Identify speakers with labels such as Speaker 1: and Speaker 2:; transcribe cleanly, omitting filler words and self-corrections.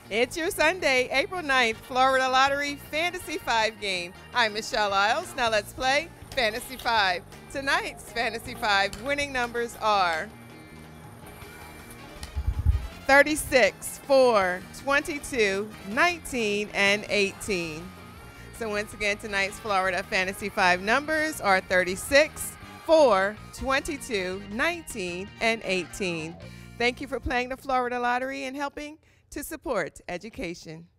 Speaker 1: It's your Sunday, April 9th, Florida Lottery Fantasy 5 game. I'm Michelle Isles. Now let's play Fantasy 5. Tonight's Fantasy 5 winning numbers are 36, 4, 22, 19, and 18. So once again, tonight's Florida Fantasy 5 numbers are 36, 4, 22, 19, and 18. Thank you for playing the Florida Lottery and helping to support education.